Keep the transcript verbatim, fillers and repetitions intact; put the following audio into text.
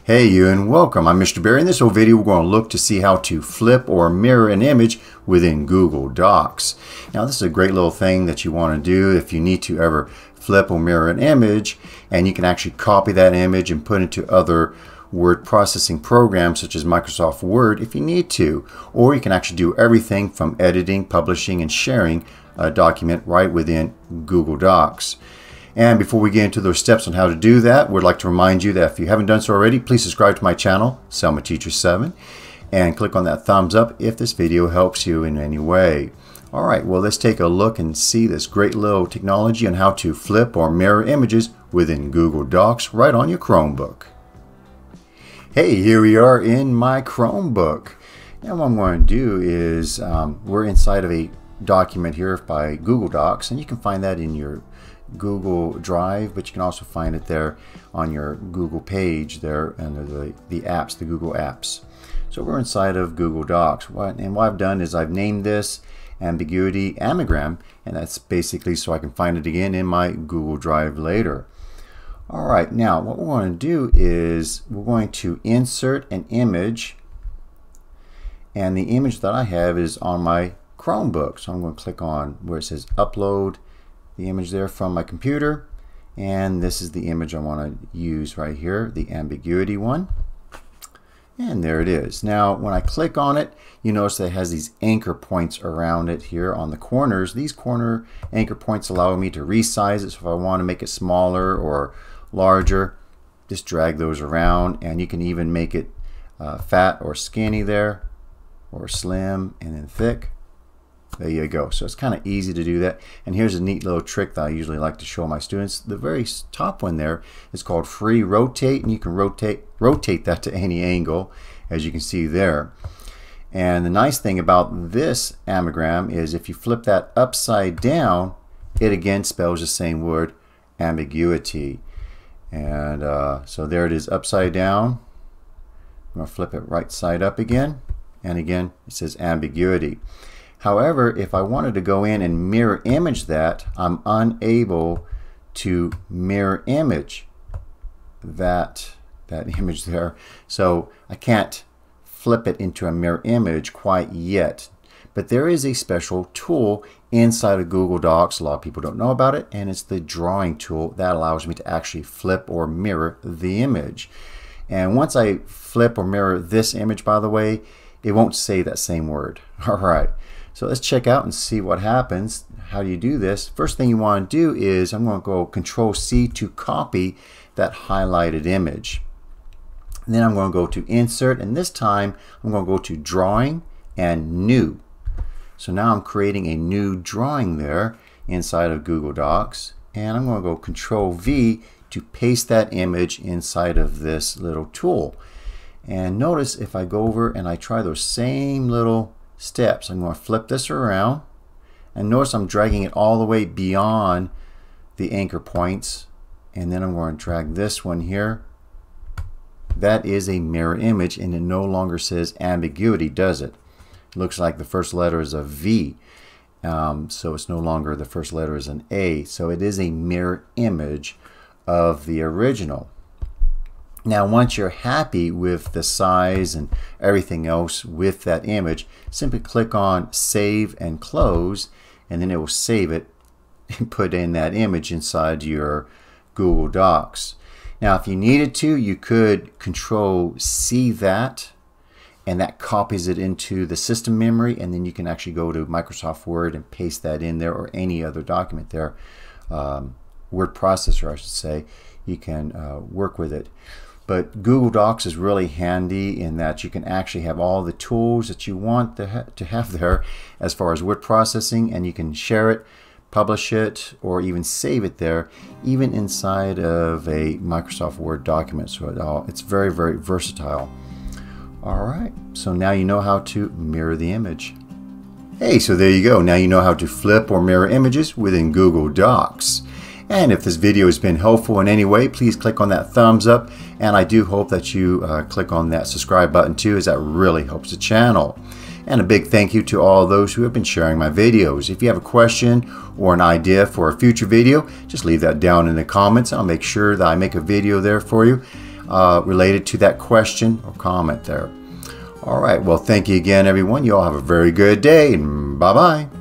Hey you, and welcome. I'm Mister Barry. In this whole video we're going to look to see how to flip or mirror an image within Google Docs. Now this is a great little thing that you want to do if you need to ever flip or mirror an image, and you can actually copy that image and put it into other word processing programs such as Microsoft Word if you need to. Or you can actually do everything from editing, publishing, and sharing a document right within Google Docs. And before we get into those steps on how to do that, we'd like to remind you that if you haven't done so already, please subscribe to my channel, Selma Teacher seven, and click on that thumbs up if this video helps you in any way. Alright, well let's take a look and see this great little technology on how to flip or mirror images within Google Docs right on your Chromebook. Hey, here we are in my Chromebook. Now what I'm going to do is, um, we're inside of a document here by Google Docs, and you can find that in your Google Drive, but you can also find it there on your Google page there under the, the apps, the Google apps. So we're inside of Google Docs. What, and what I've done is I've named this ambiguity anagram, and that's basically so I can find it again in my Google Drive later. Alright, now what we're going to do is we're going to insert an image, and the image that I have is on my Chromebook. So I'm going to click on where it says upload the image there from my computer, and this is the image I want to use right here, the ambiguity one, and there it is. Now when I click on it, you notice that it has these anchor points around it here on the corners. These corner anchor points allow me to resize it, so if I want to make it smaller or larger, just drag those around, and you can even make it uh, fat or skinny there, or slim and then thick. There you go. So it's kind of easy to do that. And here's a neat little trick that I usually like to show my students. The very top one there is called free rotate, and you can rotate rotate that to any angle, as you can see there. And the nice thing about this anagram is if you flip that upside down, it again spells the same word, ambiguity. And uh, so there it is upside down. I'm going to flip it right side up again, and again it says ambiguity. However, if I wanted to go in and mirror image that, I'm unable to mirror image that that image there. So I can't flip it into a mirror image quite yet. But there is a special tool inside of Google Docs. A lot of people don't know about it, and it's the drawing tool that allows me to actually flip or mirror the image. And once I flip or mirror this image, by the way, it won't say that same word. All right. So let's check out and see what happens. How do you do this? First thing you want to do is I'm going to go Control C to copy that highlighted image. And then I'm going to go to Insert, and this time I'm going to go to Drawing and New. So now I'm creating a new drawing there inside of Google Docs, and I'm going to go Control V to paste that image inside of this little tool. And notice if I go over and I try those same little steps, I'm going to flip this around, and notice I'm dragging it all the way beyond the anchor points, and then I'm going to drag this one here. That is a mirror image, and it no longer says ambiguity, does it? It looks like the first letter is a V, um, so it's no longer the first letter is an A, so it is a mirror image of the original. Now once you're happy with the size and everything else with that image, simply click on Save and Close, and then it will save it and put in that image inside your Google Docs. Now if you needed to, you could Control C that, and that copies it into the system memory, and then you can actually go to Microsoft Word and paste that in there, or any other document there. Um, word processor, I should say. You can uh, work with it. But Google Docs is really handy in that you can actually have all the tools that you want to, ha to have there as far as word processing, and you can share it, publish it, or even save it there, even inside of a Microsoft Word document. So it all, it's very, very versatile. Alright, so now you know how to mirror the image. Hey, so there you go. Now you know how to flip or mirror images within Google Docs. And if this video has been helpful in any way, please click on that thumbs up, and I do hope that you uh, click on that subscribe button too, as that really helps the channel. And a big thank you to all those who have been sharing my videos. If you have a question or an idea for a future video, just leave that down in the comments. I'll make sure that I make a video there for you. uh, related to that question or comment there. All right, well, thank you again, everyone. You all have a very good day, and bye-bye.